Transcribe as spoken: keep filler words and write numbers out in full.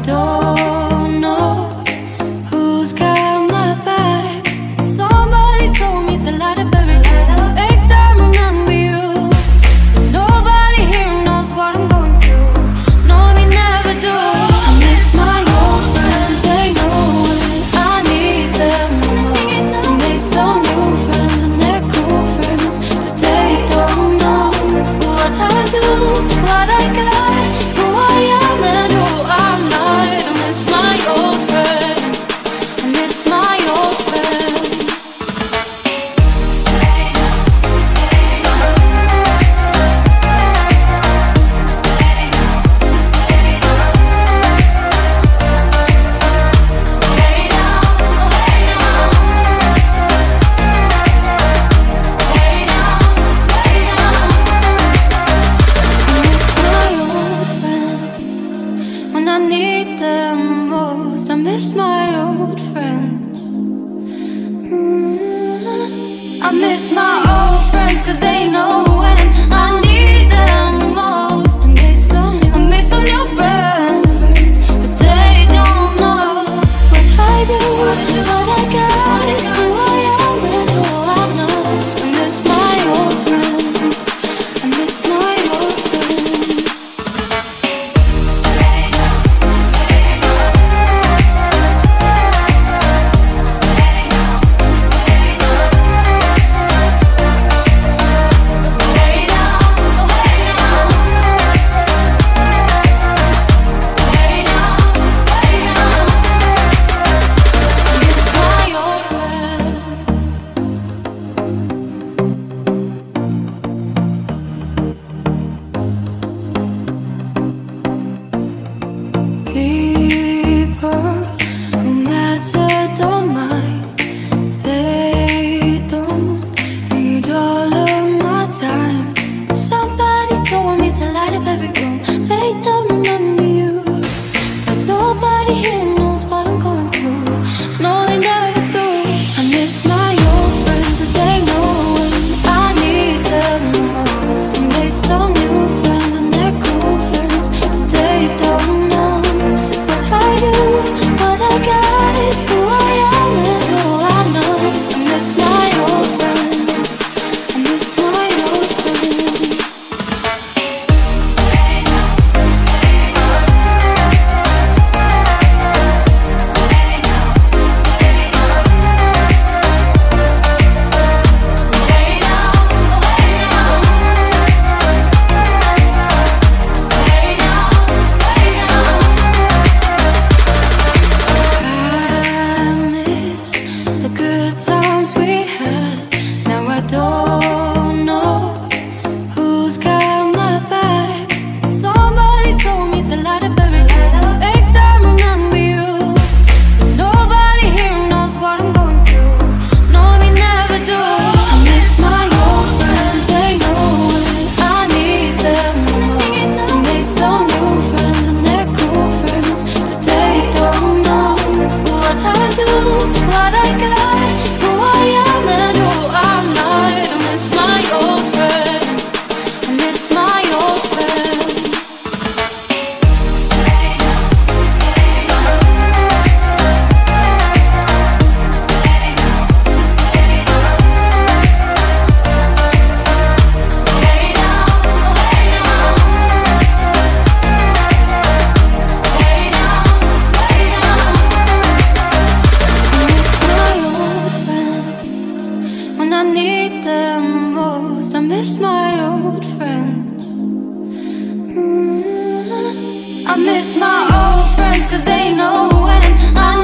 don't know who's got my back. Somebody told me to light up every light, make them remember you. Nobody here knows what I'm going through. No, they never do. I miss my old friends, they know when I need them the most. I made some new friends and they're cool friends, but they don't know what I do, what I got, who I am and who I'm not. I miss my old friends, I miss my old friends. When I need them the most, I miss my old friends. Mm. I miss my old friends, cause they know when I need them the most. I miss some new, I miss some new friends, but they don't know what I do, what I got, who I am and who I'm not. I miss my old friends, I miss my old friends. People who matter don't mind, they don't need all of my time. Somebody told me to light up every room, make them remember you, but nobody here knows what I'm going through. No, they never do. I miss my old friends, cause they know when I need them the most. I made some new friends and they're cool friends, but they don't know what I do, what I got, who I am and who I'm not. I miss my old friends, I miss my old friends. The good times we had, now I don't know who's got my back. Somebody told me to light up every light, make them remember you. Nobody here knows what I'm going through. No, they never do. I miss my old friends, they know when I need them the most. I made some new friends and they're cool friends, but they don't know what I do, what I got, who I am and who I'm not. I miss my old friends, I miss my old friends. When I need them the most, I miss my old friends. Mm. I miss my old friends, cause they know when I